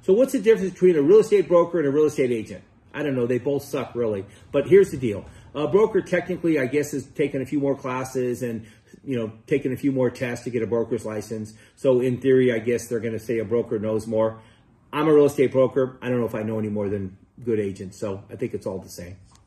So what's the difference between a real estate broker and a real estate agent? I don't know. They both suck, really. But here's the deal. A broker technically, I guess, is taking a few more classes and, taking a few more tests to get a broker's license. So in theory, I guess they're going to say a broker knows more. I'm a real estate broker. I don't know if I know any more than good agents. So I think it's all the same.